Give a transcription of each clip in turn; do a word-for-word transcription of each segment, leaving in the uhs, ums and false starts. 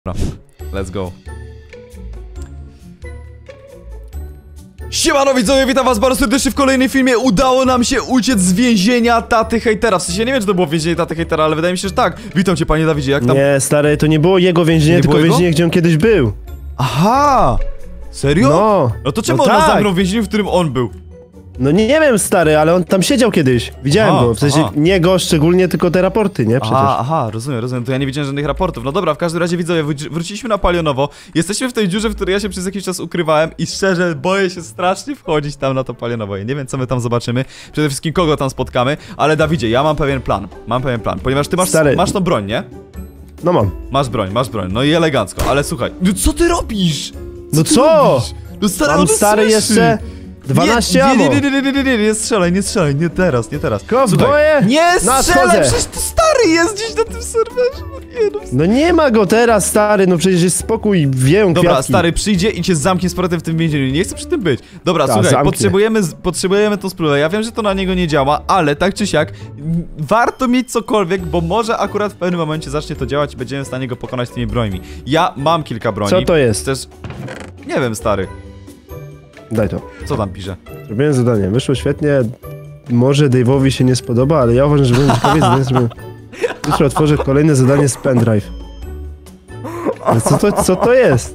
Dobra, let's go. Siemano widzowie, witam was bardzo serdecznie w kolejnym filmie. Udało nam się uciec z więzienia taty hejtera. W sensie nie wiem, czy to było więzienie taty hejtera, ale wydaje mi się, że tak. Witam cię, panie Dawidzie, jak tam? Nie, stary, to nie było jego więzienie, Nie tylko było więzienie, jego? gdzie on kiedyś był. Aha! Serio? No. No to czemu No on nas tak. zamknął w więzieniu, w którym on był? No nie, nie wiem, stary, ale on tam siedział kiedyś. Widziałem Aha, go, w sensie aha. nie go szczególnie, tylko te raporty, nie? Przecież. Aha, aha, rozumiem, rozumiem, to ja nie widziałem żadnych raportów. No dobra, w każdym razie widzowie, wróci- wróciliśmy na Palionowo. Jesteśmy w tej dziurze, w której ja się przez jakiś czas ukrywałem i szczerze boję się strasznie wchodzić tam na to Palionowo. Ja nie wiem, co my tam zobaczymy, przede wszystkim kogo tam spotkamy, ale Dawidzie, ja mam pewien plan, mam pewien plan, ponieważ ty masz, Stary. masz tą broń, nie? No mam. Masz broń, masz broń, no i elegancko, ale słuchaj, no co ty robisz? No ty co? robisz? No stary, Mam on stary słyszy. jeszcze dwanaście nie, ammo. nie, nie, nie, nie, nie, nie, nie, nie strzelaj, nie strzelaj, nie teraz, nie teraz. Kowboje, nie na strzelaj, schodze. przecież to stary jest gdzieś na tym serwerze, no nie no. No nie ma go teraz, stary, no przecież jest spokój, wieją Dobra, kwiatki. stary przyjdzie i cię zamknie z powrotem w tym więzieniu, nie chcę przy tym być. Dobra, Ta, słuchaj, zamknie. potrzebujemy, z- potrzebujemy tą spluwę, ja wiem, że to na niego nie działa, ale tak czy siak, m, warto mieć cokolwiek, bo może akurat w pewnym momencie zacznie to działać i będziemy w stanie go pokonać tymi brońmi. Ja mam kilka broni. Co to jest? Też... Nie wiem, stary, Daj to. co tam pisze? Zrobiłem zadanie, wyszło świetnie. Może Dave'owi się nie spodoba, ale ja uważam, że będzie ciekawie zadanie, żeby... Jutro otworzę kolejne zadanie z pendrive. Ale co to, co to jest?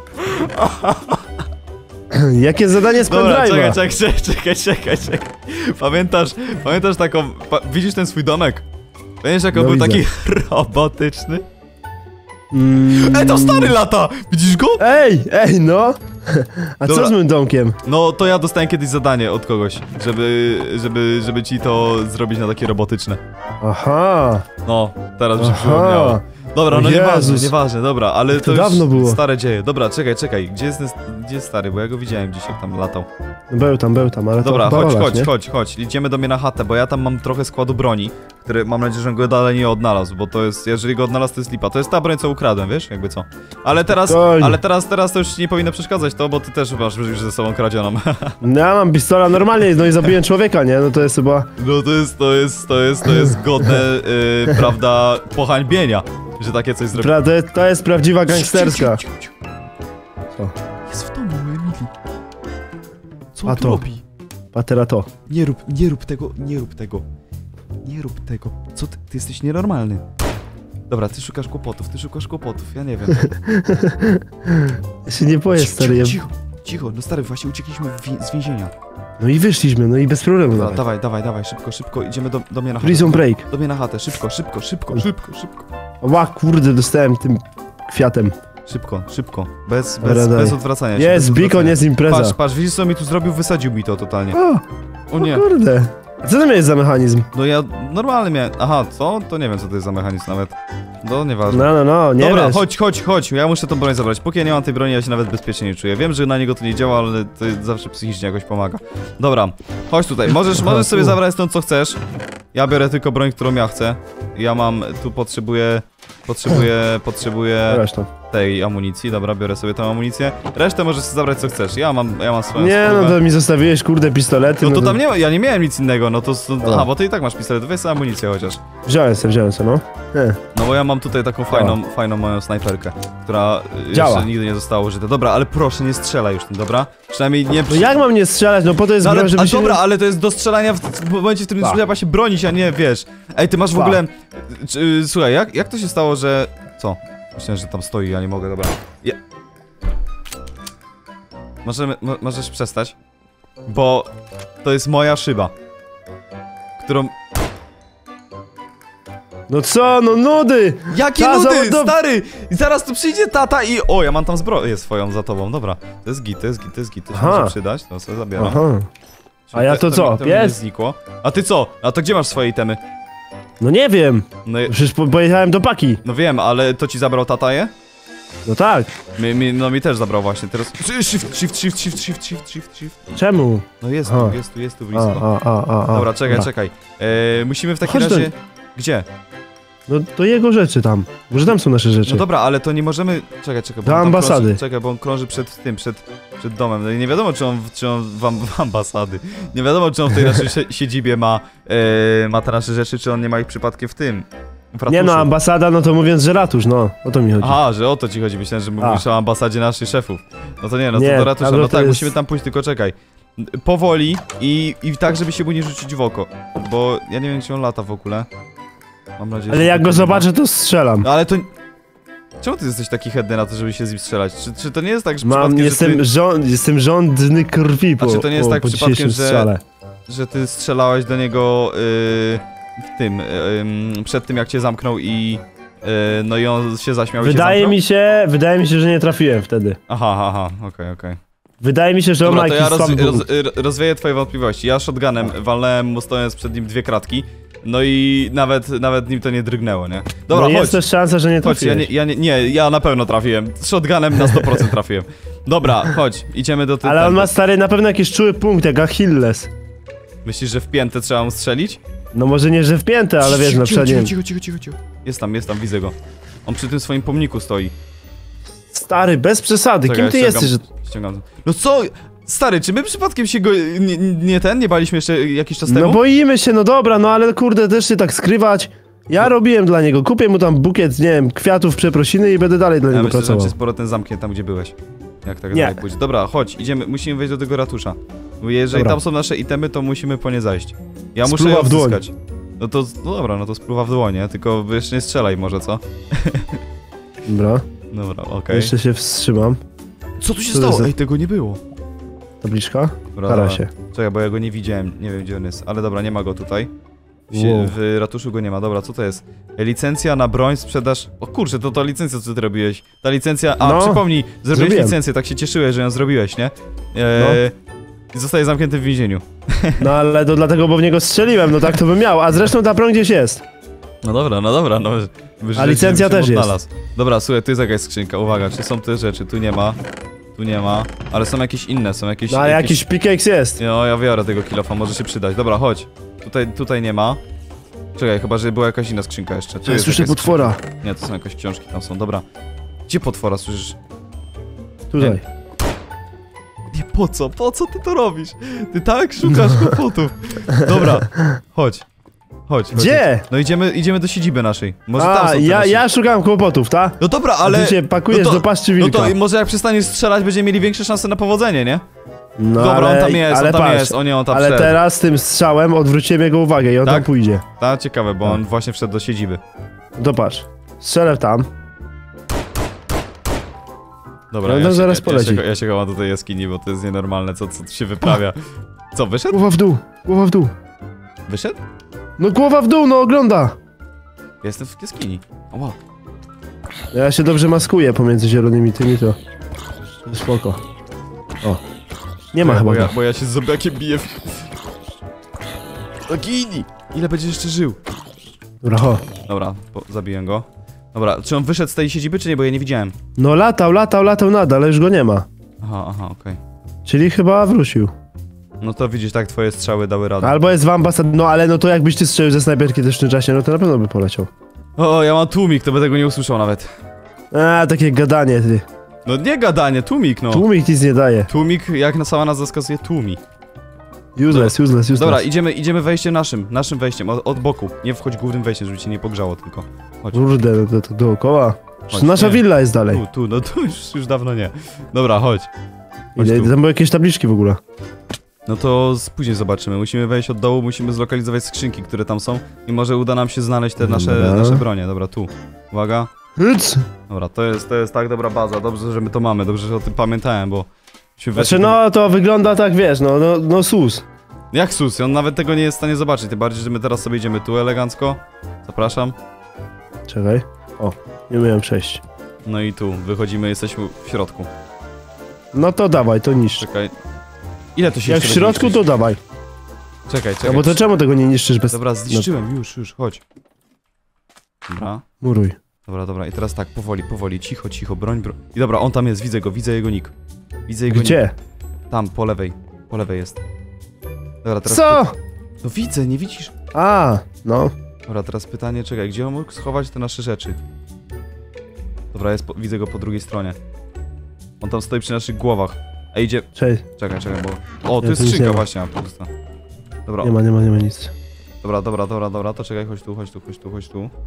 Jakie zadanie z Dobra, pendrive'a? czekaj, czekaj, czekaj, czekaj, czekaj. Pamiętasz, pamiętasz taką... Pa, widzisz ten swój domek? Pamiętasz jak on No był widzę. taki robotyczny? Mm, Ej, to stary lata! Widzisz go? Ej, ej, no! A Dobra. co z moim domkiem? No, to ja dostałem kiedyś zadanie od kogoś, żeby, żeby, żeby ci to zrobić na takie robotyczne. Aha! No, teraz mi się Aha. przypomniało. Dobra, O no nieważne, Jezus. nieważne, dobra, ale to, To już dawno było. stare dzieje. Dobra, czekaj, czekaj, gdzie jest ten, gdzie jest stary, bo ja go widziałem dzisiaj, jak tam latał. No był tam, był tam, ale Dobra, to chodź, chyba chodź, nie? chodź, chodź, idziemy do mnie na chatę, bo ja tam mam trochę składu broni, który mam nadzieję, że go dalej nie odnalazł, bo to jest, jeżeli go odnalazł, to jest lipa. To jest ta broń, co ukradłem, wiesz, jakby co. Ale teraz, Spokojnie. ale teraz, teraz to już ci nie powinno przeszkadzać to, bo ty też masz już ze sobą kradzioną. No ja mam pistola normalnie, no i zabiłem człowieka, nie? No to jest chyba... No to jest, to jest, to jest, to jest godne, yy, prawda, pohańbienia, że takie coś zrobił. Pra, to, jest, to jest prawdziwa gangsterska. Co? Jest w domu, Emily. Co A on tu to. robi? Patera to. Nie rób, nie rób tego, nie rób tego. Nie rób tego. Co ty, ty jesteś nienormalny. Dobra, ty szukasz kłopotów, ty szukasz kłopotów, ja nie wiem. Ja się nie boję, Cicho, stary. Ja... cicho, cicho, no stary, właśnie uciekliśmy wi- z więzienia. No i wyszliśmy, no i bez problemu Dobra, nawet. dawaj, dawaj, dawaj, szybko, szybko, idziemy do, do mnie na chatę. Prison break. Do mnie na chatę, szybko, szybko, szybko, szybko, szybko. Ła, kurde, dostałem tym kwiatem. Szybko, szybko, bez, Dobra, bez, daj. bez odwracania się. Jest, bez Bikon, odwracania. jest impreza. Patrz, patrz, widzisz co mi tu zrobił? Wysadził mi to totalnie. O, O nie. o kurde. A co to miałeś za mechanizm? No ja normalnie miałem... Aha, co? To nie wiem co to jest za mechanizm nawet. No nieważne. No, no, no, nie Dobra, wiesz. chodź, chodź, chodź, ja muszę tą broń zabrać. Póki ja nie mam tej broni, ja się nawet bezpiecznie nie czuję. Wiem, że na niego to nie działa, ale to zawsze psychicznie jakoś pomaga. Dobra, chodź tutaj, możesz, Aha, możesz sobie tu. zabrać stąd co chcesz. Ja biorę tylko broń, którą ja chcę. Ja mam, tu potrzebuję, potrzebuję, potrzebuję Zresztą. tej amunicji. Dobra, biorę sobie tą amunicję. Resztę możesz sobie zabrać co chcesz. Ja mam, ja mam swoją Nie, no spróbę. to mi zostawiłeś, kurde, pistolety. No to to- tam nie ma, ja nie miałem nic innego, no to, to A. aha, bo ty i tak masz pistolet, weź sobie amunicję chociaż. Wziąłem se, wziąłem se, no. Nie. No bo ja mam tutaj taką fajną, fajną moją snajperkę, która y, Działa. jeszcze nigdy nie została użyta. Dobra, ale proszę nie strzelaj już tym, dobra? Przynajmniej nie... No jak mam nie strzelać? No po to jest No ale, broń, żeby a się... dobra, ale to jest do strzelania w, w momencie, w którym Pa. trzeba się bronić, a nie, wiesz. Ej, ty masz w Pa. ogóle... Czy, y, słuchaj, jak, jak to się stało, że... Co? Myślałem, że tam stoi, ja nie mogę, dobra. Ja... Możemy, mo, możesz przestać? Bo to jest moja szyba, którą... No co, no nudy! Jakie Ta, nudy, za- do- stary! I zaraz tu przyjdzie tata i... O, ja mam tam zbroję swoją za tobą, dobra. To jest git, to jest git, to jest git, to się Aha. może przydać, to sobie zabieram. Aha. A ja to mi- co, To mi nie pies? znikło. A ty co? A to gdzie masz swoje itemy? No nie wiem. No, je- Przecież po, pojechałem do paki. no wiem, ale to ci zabrał tata je? No tak. Mi, mi, no mi też zabrał właśnie, teraz... Shift, shift, shift, shift, shift, shift, shift, shift. Czemu? No jest Aha. tu, jest tu, jest tu A, blisko. a, a, a, a. Dobra, czekaj, Dobra. czekaj. E, musimy w takim Chodź do- razie... Gdzie? No to jego rzeczy tam. Może tam są nasze rzeczy. No dobra, ale to nie możemy... Czekaj, czekaj, bo Do on tam ambasady. Krąży, czekaj, bo on krąży przed tym, przed, przed domem. No i nie wiadomo, czy on, czy on w, am- w ambasady. Nie wiadomo, czy on w tej naszej sie- siedzibie ma, e, ma te nasze rzeczy, czy on nie ma ich przypadkiem w tym. W ratuszu. Nie no, ambasada, no to mówiąc, że ratusz, no. O to mi chodzi. Aha, że o to ci chodzi, myślałem, że mówisz o ambasadzie naszych szefów. No to nie, no to Nie, do ratusza, ale no to tak, jest- musimy tam pójść, tylko czekaj. Powoli i, i tak, żeby się mu nie rzucić w oko. Bo ja nie wiem, czy on lata w ogóle. Mam nadzieję, Ale że jak tak go nie ma. zobaczę, to strzelam. No ale to... Czemu ty jesteś taki chętny na to, żeby się z nim strzelać? Czy, czy to nie jest tak, że Mam, przypadkiem, jestem, że ty, rząd, jestem rządny krwi po, A czy to nie jest po, tak po przypadkiem, dzisiejszym że- strzale. że ty strzelałeś do niego yy, w tym, yy, przed tym jak cię zamknął i... Yy, no i on się zaśmiał i się Wydaje zamknął? mi się, wydaje mi się, że nie trafiłem wtedy. Aha, aha, okej, okej. Wydaje mi się, że on Dobra, ma to jakiś ja roz, słaby roz, punkt. r- rozwieję twoje wątpliwości. Ja shotgunem walnąłem mu stojąc przed nim dwie kratki. No i nawet, nawet nim to nie drgnęło, nie? Dobra, no chodź. jest też szansa, że nie Chodź, ja trafiłeś. nie, ja nie, nie, ja na pewno trafiłem. Shotgunem na sto procent trafiłem. Dobra, chodź, idziemy do ty. Ale on tędy. ma stary na pewno jakiś czuły punkt, jak Achilles. Myślisz, że w piętę trzeba mu strzelić? No może nie, że w piętę, ale wiesz, cicho, na przykład nie cicho, wiem. cicho, cicho, cicho, cicho. Jest tam, jest tam, widzę go. On przy tym swoim pomniku stoi. Stary, bez przesady, Czekaj, kim ty ściągam- jesteś? Że... Ściągam. No co? Stary, czy my przypadkiem się go... Nie, nie ten? Nie baliśmy jeszcze jakiś czas No temu? boimy się, no dobra, no ale kurde, też się tak skrywać. Ja robiłem dla niego, kupię mu tam bukiet, nie wiem, kwiatów, przeprosiny i będę dalej dla Ja niego myślę, że on pracował. cię z powrotem zamknie tam, gdzie byłeś. Jak tak Nie. dalej pójdzie. Dobra, chodź, idziemy, musimy wejść do tego ratusza. Bo jeżeli Dobra. tam są nasze itemy, to musimy po nie zajść. Ja muszę Spluwa je w dłoń. odzyskać. No to, no dobra, no to spluwa w dłonie, tylko jeszcze nie strzelaj może, co? Dobra, Dobra, okej. jeszcze się wstrzymam. Co tu się Co to stało? za- Ej, tego nie było. Tabliczka? Dobra, Stara dobra. się. Czekaj, bo ja go nie widziałem, nie wiem gdzie on jest. Ale dobra, nie ma go tutaj. W, Wow. w ratuszu go nie ma, dobra, co to jest? Licencja na broń, sprzedaż... O kurczę, to ta licencja, co ty robiłeś. Ta licencja... A, No, przypomnij, zrobiłeś zrobiłem. licencję, tak się cieszyłeś, że ją zrobiłeś, nie? Eee, I zostaje zamknięty w więzieniu. No ale to dlatego, bo w niego strzeliłem, no tak to bym miał. A zresztą ta broń gdzieś jest. No dobra, no dobra, no... A licencja też jest. Dobra, słuchaj, tu jest jakaś skrzynka, uwaga, czy są te rzeczy, tu nie ma. Tu nie ma, ale są jakieś inne, są jakieś... No ale jakiś pickaxe jest. No, ja biorę tego kilofa, może się przydać. Dobra, chodź. Tutaj, tutaj nie ma. Czekaj, chyba, że była jakaś inna skrzynka jeszcze. Tu Ja jest słyszę jakaś potwora. skrzynka. Nie, to są jakieś książki, tam są, dobra. Gdzie potwora słyszysz? Tutaj. Nie, po co? Po co ty to robisz? Ty tak szukasz kłopotów. Dobra, chodź. Chodź. chodź. Gdzie? No idziemy, idziemy do siedziby naszej. Może tam A, są te ja, nasze- ja szukam kłopotów, tak? No dobra, ale... Ale... Ty się pakujesz no to- do paszczy No wilka. to i może jak przestaniesz strzelać, będziemy mieli większe szanse na powodzenie, nie? No, Dobra, ale, on tam jest, ale on tam patrz, jest, o nie, on tam ale wszedł. teraz tym strzałem odwróciłem jego uwagę i on Tak? tam pójdzie. Ta, ciekawe, bo No. on właśnie wszedł do siedziby. To patrz. Strzelę tam. Dobra, No, ja, no, się, zaraz ja, poleci. ja, się, ja się chowam do tej jaskini, bo to jest nienormalne, co, co tu się wyprawia. Co, wyszedł? Głowa w dół, głowa w dół. Wyszedł? No głowa w dół, no ogląda. Ja jestem w jaskini. O, wow. Ja się dobrze maskuję pomiędzy zielonymi tymi, to... to spoko. O. Nie ma bo, chyba ja, go. bo ja się z zombiakiem biję w... Gini! Ile będziesz jeszcze żył? Dobra, ho. Dobra, po, zabiję go. Dobra, czy on wyszedł z tej siedziby, czy nie? Bo ja nie widziałem. No latał, latał, latał nadal, ale już go nie ma. Aha, aha, okej. Czyli chyba wrócił. No to widzisz, tak twoje strzały dały radę. Albo jest w ambasad... No ale no to jakbyś ty strzelił ze snajperki też w tym czasie, no to na pewno by poleciał. O, ja mam tłumik, to by tego nie usłyszał nawet. A, takie gadanie, ty. No nie gadanie, tłumik, no. Tłumik nic nie daje. Tłumik, jak na sama nazwa wskazuje, tłumi. Useless, useless, useless. Dobra, idziemy, idziemy wejściem naszym, naszym wejściem, od, od boku. Nie wchodź głównym wejściem, żeby cię nie pogrzało tylko. Chodź. Kurde, no to, to dookoła. Chodź, Nasza nie. willa jest dalej. Tu, tu, no tu już, już dawno nie. Dobra, chodź. Chodź Ile, tu. tam były jakieś tabliczki w ogóle. No to z- później zobaczymy. Musimy wejść od dołu, musimy zlokalizować skrzynki, które tam są i może uda nam się znaleźć te nasze, Dobra. nasze bronie. Dobra, tu. Uwaga. Hyc! Dobra, to jest, to jest tak dobra baza. Dobrze, że my to mamy. Dobrze, że o tym pamiętałem, bo... się Znaczy weszli- no, to wygląda tak, wiesz, no, no, no sus. Jak sus? On nawet tego nie jest w stanie zobaczyć. Tym bardziej, że my teraz sobie idziemy tu elegancko. Zapraszam. Czekaj. O, nie umiałem przejść. No i tu. Wychodzimy, jesteśmy w środku. No to dawaj, to niszcz. Czekaj. Ile to się Jak w jeszcze środku, będzie to dawaj. niszczyć? Czekaj, czekaj. No bo to czemu tego nie niszczysz bez... Dobra, zniszczyłem, już, już, chodź. Dobra, Muruj. dobra, dobra. I teraz tak, powoli, powoli, cicho, cicho, broń, broń. I dobra, on tam jest, widzę go, widzę jego nick. Widzę jego Gdzie? nick. Tam, po lewej. Po lewej jest. Dobra, teraz... Co? py- No widzę, nie widzisz? A, no. Dobra, teraz pytanie, czekaj, gdzie on mógł schować te nasze rzeczy? Dobra, jest po, widzę go po drugiej stronie. On tam stoi przy naszych głowach. A idzie... Cześć. Czekaj, czekaj, bo... O, tu Nie, jest tu nic nie skrzynka ma. właśnie, a pusta. Dobra, Nie ma, nie ma, nie ma nic. dobra, dobra, dobra, dobra, to czekaj, chodź tu, chodź tu, chodź tu, chodź tu.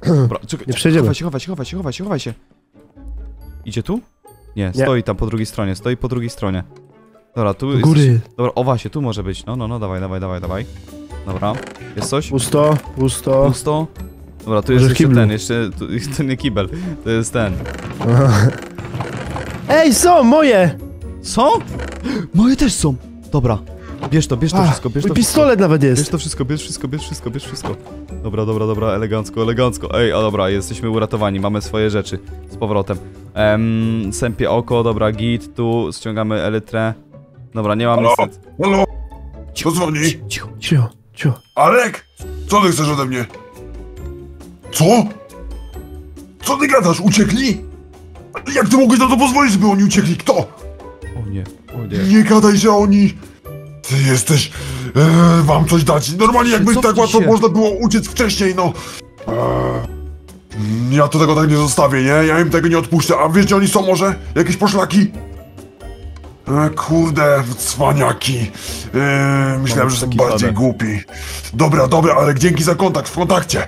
Dobra, czekaj, Nie przejdziemy. chowaj się, chowaj się, chowaj się, chowaj się, chowaj się. Idzie tu? Nie, Nie. stoi tam po drugiej stronie, stoi po drugiej stronie. Dobra, tu Do jest... góry. Dobra, o właśnie, tu może być. No, no, no, dawaj, dawaj, dawaj, dawaj. Dobra, jest coś? Pusto, pusto. Pusto. Dobra, tu Może jest w jeszcze kiblu. ten, jeszcze... Tu, to nie kibel, to jest ten. Aha. Ej, są moje! Są? Moje też są. Dobra, bierz to, bierz to Ach, wszystko, bierz mój to pistolet nawet wszystko. Bierz jest. to wszystko, bierz wszystko, bierz wszystko, bierz wszystko. Dobra, dobra, dobra, elegancko, elegancko. Ej, a dobra, jesteśmy uratowani, mamy swoje rzeczy z powrotem. Em, sępie oko, dobra, git, tu ściągamy elytrę. Dobra, nie mam Halo? niestety. Halo? Cicho, Kto dzwoni? cicho, cicho. Cio, cio. Alek! Co ty chcesz ode mnie? Co? Co ty gadasz? Uciekli? Jak ty mogłeś na to pozwolić, żeby oni uciekli? Kto? O nie, o nie. Nie gadaj, że oni... Ty jesteś... Eee, wam coś dać. Normalnie jakby Cofnij tak łatwo się. można było uciec wcześniej, no. Eee, ja to tego tak nie zostawię, nie? Ja im tego nie odpuszczę. A wiesz, gdzie oni są może? Jakieś poszlaki? E, kurde, cwaniaki. E, myślałem, że są taki bardziej padek. głupi. Dobra, dobra, ale dzięki za kontakt, w kontakcie.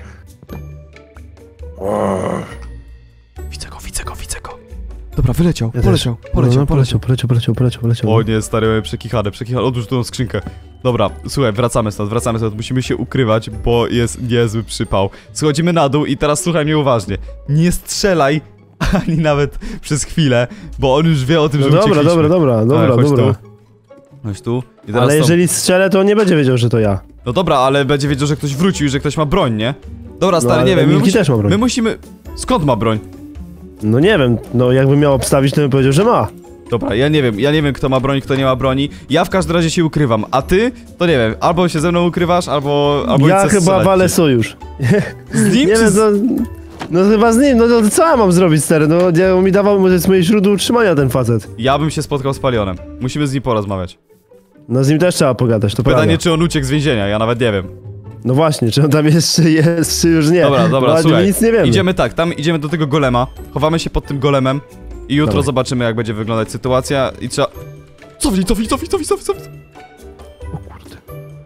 E, Widzę go, widzę go, widzę go. Dobra, wyleciał, Ja poleciał, też. poleciał, No, no, poleciał. poleciał, poleciał, poleciał, poleciał. O nie, stary, mamy przekichane, przekichane. Odłóż tu tą skrzynkę. Dobra, słuchaj, wracamy stąd, wracamy stąd. Musimy się ukrywać, bo jest niezły przypał. Schodzimy na dół i teraz słuchaj mnie uważnie. Nie strzelaj ani nawet przez chwilę, bo on już wie o tym, No że dobra, uciekliśmy. dobra, dobra, dobra, chodź dobra. Tu. Chodź tu. I teraz Ale to... jeżeli strzelę, to on nie będzie wiedział, że to ja. No dobra, ale będzie wiedział, że ktoś wrócił i że ktoś ma broń, nie? Dobra, No, stary, ale nie wiem, my, Milki musi... też ma broń. my musimy... Skąd ma broń? No nie wiem, no jakbym miał obstawić, to bym powiedział, że ma. Dobra, ja nie wiem, ja nie wiem kto ma broń, kto nie ma broni. Ja w każdym razie się ukrywam, a ty? To nie wiem, albo się ze mną ukrywasz, albo... albo Ja chcesz chyba strzelać walę ci. sojusz. Z nim Nie czy wiem, z... no, no chyba z nim, no to co ja mam zrobić, stary? No ja, on mi dawał, to jest moje źródło utrzymania, ten facet. Ja bym się spotkał z Palionem. Musimy z nim porozmawiać. No z nim też trzeba pogadać, to Pytanie, prawda. czy on uciekł z więzienia, ja nawet nie wiem. No właśnie, czy on tam jeszcze jest, czy już nie. Dobra, dobra, no, słuchaj. my nic nie wiemy. Idziemy tak, tam idziemy do tego golema, chowamy się pod tym golemem i jutro Dawaj. zobaczymy, jak będzie wyglądać sytuacja i trzeba... Cofnij, cofnij, cofnij, cofnij, cofnij, cofnij. O kurde.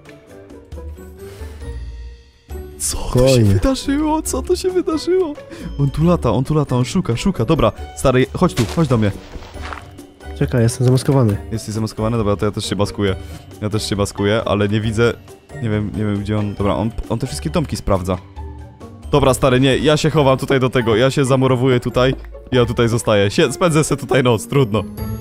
Co tu się Spokojnie. wydarzyło? Co tu się wydarzyło? On tu lata, on tu lata, on szuka, szuka. Dobra, stary, chodź tu, chodź do mnie. Czekaj, jestem zamaskowany. Jesteś zamaskowany? Dobra, to ja też się maskuję. Ja też się maskuję, ale nie widzę... Nie wiem, nie wiem gdzie on... Dobra, on, on te wszystkie domki sprawdza. Dobra, stary, nie, ja się chowam tutaj do tego, ja się zamurowuję tutaj. Ja tutaj zostaję. Sie spędzę sobie tutaj noc, trudno.